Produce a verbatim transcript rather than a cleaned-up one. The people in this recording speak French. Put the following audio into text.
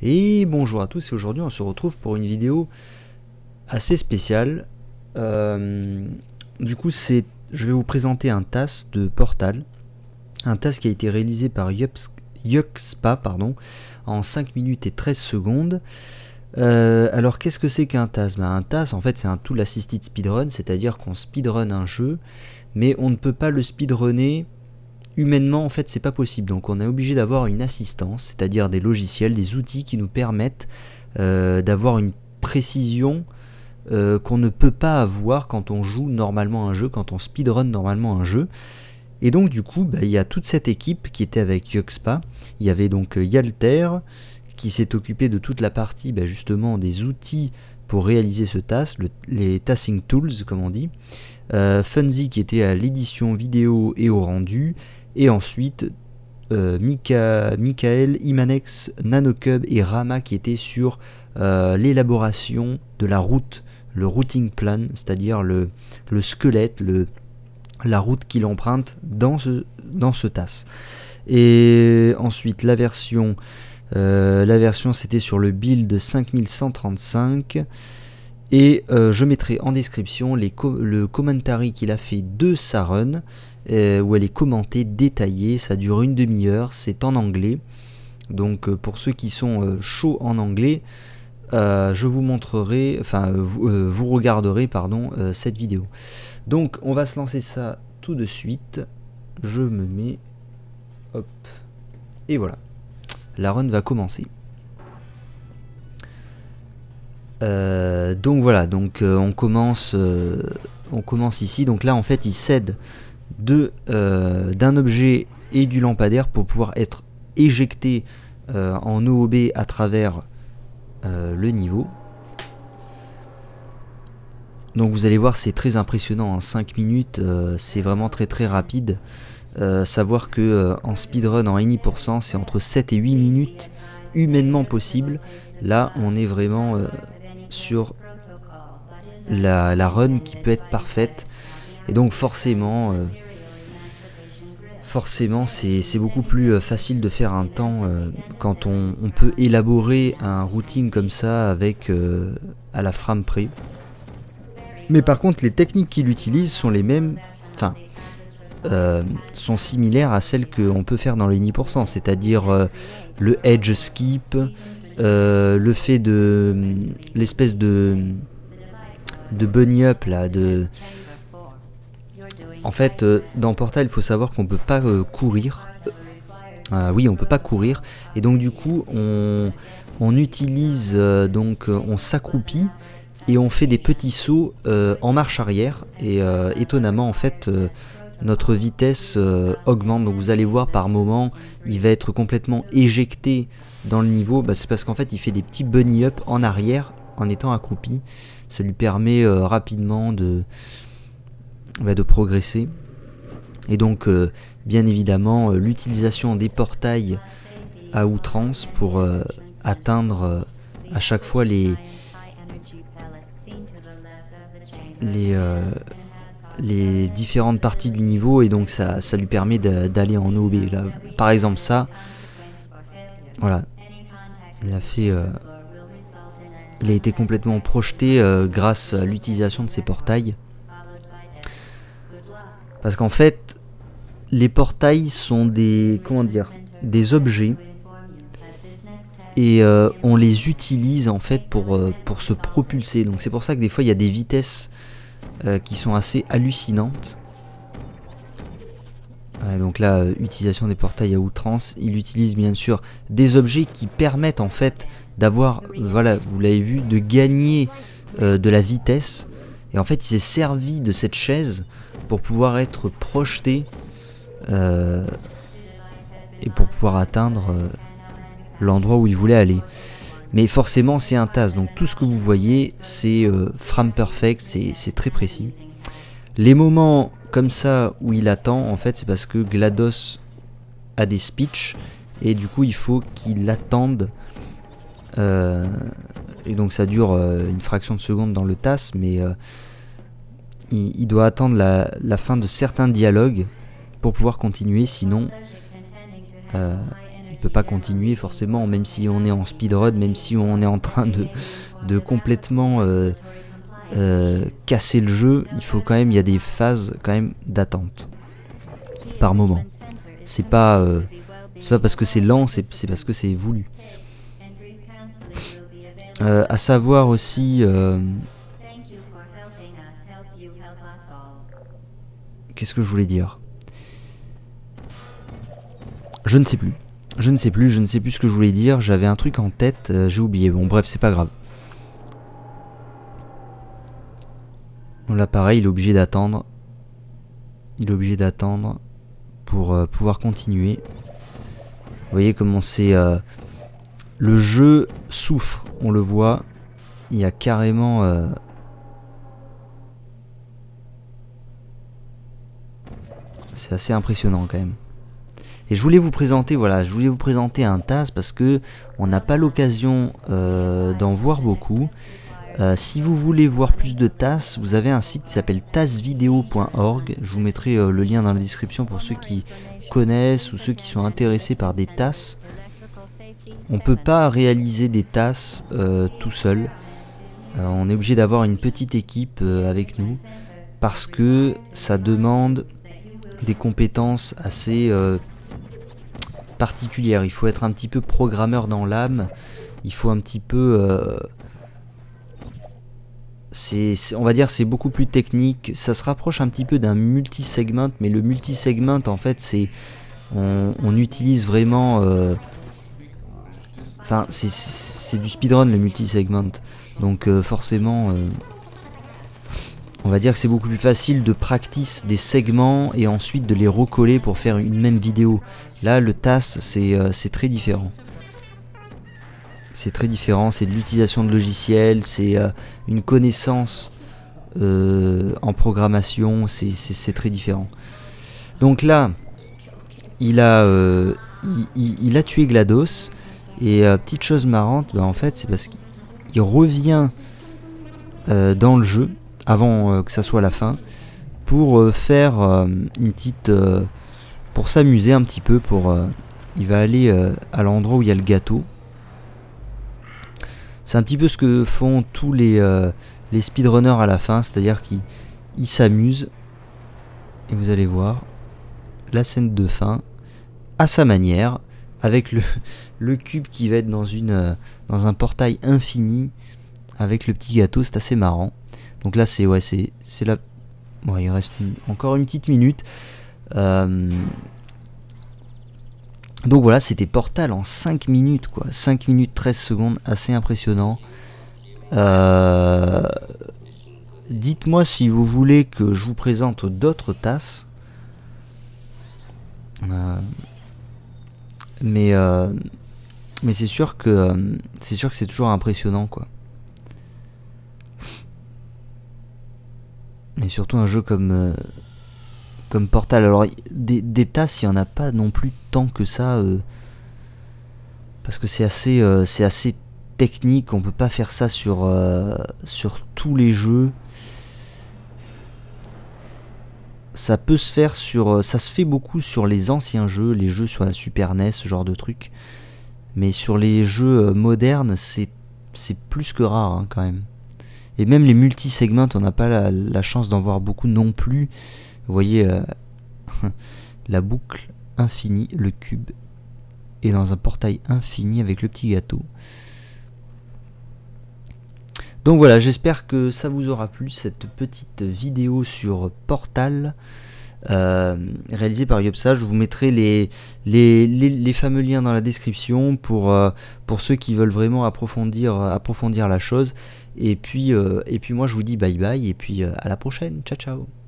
Et bonjour à tous, et aujourd'hui on se retrouve pour une vidéo assez spéciale. Euh, du coup c'est, je vais vous présenter un task de Portal, un task qui a été réalisé par Yuxpa pardon, en cinq minutes et treize secondes. Euh, alors qu'est-ce que c'est qu'un task? Ben, un task en fait c'est un tool assisted speedrun, c'est-à-dire qu'on speedrun un jeu, mais on ne peut pas le speedrunner humainement, en fait c'est pas possible, donc on est obligé d'avoir une assistance, c'est-à-dire des logiciels, des outils qui nous permettent euh, d'avoir une précision euh, qu'on ne peut pas avoir quand on joue normalement un jeu, quand on speedrun normalement un jeu. Et donc du coup bah, il y a toute cette équipe qui était avec Yuxpa. Il y avait donc Yalter qui s'est occupé de toute la partie bah, justement des outils pour réaliser ce task, le, les tasking tools comme on dit, euh, Funzy qui était à l'édition vidéo et au rendu, et ensuite euh, Mika, Michael, Imanex, Nanocub et Rama qui étaient sur euh, l'élaboration de la route, le routing plan, c'est-à-dire le, le squelette, le, la route qu'il emprunte dans ce, dans ce task. Et ensuite la version, euh, la version c'était sur le build cinq mille cent trente-cinq. Et euh, je mettrai en description les co le commentary qu'il a fait de sa run, euh, où elle est commentée, détaillée, ça dure une demi-heure, c'est en anglais. Donc euh, pour ceux qui sont euh, chauds en anglais, euh, je vous montrerai, enfin euh, vous, euh, vous regarderez pardon, euh, cette vidéo. Donc on va se lancer ça tout de suite, je me mets, hop, et voilà, la run va commencer. Euh, donc voilà, donc euh, on commence, euh, on commence ici. Donc là en fait il cède de euh, d'un objet et du lampadaire pour pouvoir être éjecté euh, en O O B à travers euh, le niveau. Donc vous allez voir, c'est très impressionnant en cinq minutes, euh, c'est vraiment très très rapide. Euh, savoir que euh, en speedrun en any pour cent c'est entre sept et huit minutes humainement possible. Là on est vraiment euh, sur la, la run qui peut être parfaite, et donc forcément euh, forcément c'est beaucoup plus facile de faire un temps euh, quand on, on peut élaborer un routing comme ça avec euh, à la frame près. Mais par contre les techniques qu'il utilise sont les mêmes, enfin euh, sont similaires à celles qu'on peut faire dans le any pour cent, c'est-à-dire euh, le edge skip, Euh, le fait de l'espèce de de bunny up là, de en fait euh, dans Portal il faut savoir qu'on peut pas euh, courir, euh, oui on peut pas courir, et donc du coup on, on utilise euh, donc euh, on s'accroupit et on fait des petits sauts euh, en marche arrière, et euh, étonnamment en fait euh, notre vitesse euh, augmente. Donc vous allez voir par moment il va être complètement éjecté dans le niveau, bah, c'est parce qu'en fait il fait des petits bunny up en arrière en étant accroupi. Ça lui permet euh, rapidement de, bah, de progresser. Et donc euh, bien évidemment euh, l'utilisation des portails à outrance pour euh, atteindre euh, à chaque fois les les euh, les différentes parties du niveau, et donc ça, ça lui permet d'aller en O B. Là, par exemple ça, voilà, il a fait, euh, il a été complètement projeté euh, grâce à l'utilisation de ces portails. Parce qu'en fait, les portails sont des, comment dire, des objets, et euh, on les utilise en fait pour, euh, pour se propulser. Donc c'est pour ça que des fois il y a des vitesses Euh, qui sont assez hallucinantes. Ouais, donc là, euh, utilisation des portails à outrance. Il utilise bien sûr des objets qui permettent en fait d'avoir, euh, voilà, vous l'avez vu, de gagner euh, de la vitesse. Et en fait, il s'est servi de cette chaise pour pouvoir être projeté euh, et pour pouvoir atteindre euh, l'endroit où il voulait aller. Mais forcément c'est un task, donc tout ce que vous voyez c'est euh, frame perfect, c'est très précis. Les moments comme ça où il attend, en fait c'est parce que GLaDOS a des speeches, et du coup il faut qu'il attende, euh, et donc ça dure euh, une fraction de seconde dans le task, mais euh, il, il doit attendre la, la fin de certains dialogues pour pouvoir continuer, sinon euh, peut pas continuer forcément, même si on est en speedrun, même si on est en train de, de complètement euh, euh, casser le jeu, il faut quand même, il y a des phases quand même d'attente par moment. C'est pas, euh, c'est pas parce que c'est lent, c'est parce que c'est voulu. Euh, à savoir aussi, euh, qu'est-ce que je voulais dire? Je ne sais plus. Je ne sais plus, je ne sais plus ce que je voulais dire. J'avais un truc en tête, euh, j'ai oublié. Bon, bref, c'est pas grave. Là, pareil, il est obligé d'attendre. Il est obligé d'attendre pour euh, pouvoir continuer. Vous voyez comment c'est... Euh, le jeu souffre, on le voit. Il y a carrément... Euh, c'est assez impressionnant quand même. Et je voulais vous présenter, voilà, je voulais vous présenter un T A S parce que on n'a pas l'occasion euh, d'en voir beaucoup. Euh, si vous voulez voir plus de T A S, vous avez un site qui s'appelle tasvideo point org. Je vous mettrai euh, le lien dans la description pour ceux qui connaissent ou ceux qui sont intéressés par des T A S. On ne peut pas réaliser des T A S euh, tout seul. Euh, on est obligé d'avoir une petite équipe euh, avec nous parce que ça demande des compétences assez euh, particulières. Il faut être un petit peu programmeur dans l'âme. Il faut un petit peu... Euh, c'est, on va dire c'est beaucoup plus technique. Ça se rapproche un petit peu d'un multi-segment, mais le multi-segment en fait c'est... On, on utilise vraiment... Euh, Enfin, c'est du speedrun le multi-segment. Donc euh, forcément... Euh, on va dire que c'est beaucoup plus facile de practice des segments et ensuite de les recoller pour faire une même vidéo. Là, le T A S, c'est euh, très différent. C'est très différent, c'est de l'utilisation de logiciels, c'est euh, une connaissance euh, en programmation, c'est très différent. Donc là, il a, euh, il, il, il a tué GLaDOS, et euh, petite chose marrante, bah, en fait, c'est parce qu'il revient euh, dans le jeu, avant euh, que ça soit la fin, pour euh, faire euh, une petite... Euh, pour s'amuser un petit peu, pour... Euh, il va aller euh, à l'endroit où il y a le gâteau. C'est un petit peu ce que font tous les, euh, les speedrunners à la fin, c'est-à-dire qu'ils s'amusent, et vous allez voir, la scène de fin, à sa manière, avec le, le cube qui va être dans, une, euh, dans un portail infini, avec le petit gâteau, c'est assez marrant. Donc là, c'est ouais, c'est là. Bon, il reste une, encore une petite minute. Euh, donc voilà, c'était Portal en cinq minutes, quoi. cinq minutes treize secondes, assez impressionnant. Euh, Dites-moi si vous voulez que je vous présente d'autres T A S. Euh, mais euh, mais c'est sûr que euh, c'est sûr que c'est toujours impressionnant, quoi. Mais surtout un jeu comme euh, comme Portal. Alors des, des T A S, il n'y en a pas non plus tant que ça, euh, parce que c'est assez euh, c'est assez technique. On peut pas faire ça sur euh, sur tous les jeux. Ça peut se faire sur, ça se fait beaucoup sur les anciens jeux, les jeux sur la Super N E S, ce genre de truc. Mais sur les jeux modernes, c'est c'est plus que rare, hein, quand même. Et même les multi-segments, on n'a pas la, la chance d'en voir beaucoup non plus. Vous voyez, euh, la boucle infinie, le cube, est dans un portail infini avec le petit gâteau. Donc voilà, j'espère que ça vous aura plu, cette petite vidéo sur Portal, euh, réalisée par Yopsa. Je vous mettrai les, les, les, les fameux liens dans la description pour, euh, pour ceux qui veulent vraiment approfondir, approfondir la chose. Et puis, euh, et puis moi je vous dis bye bye et puis euh, à la prochaine, ciao ciao.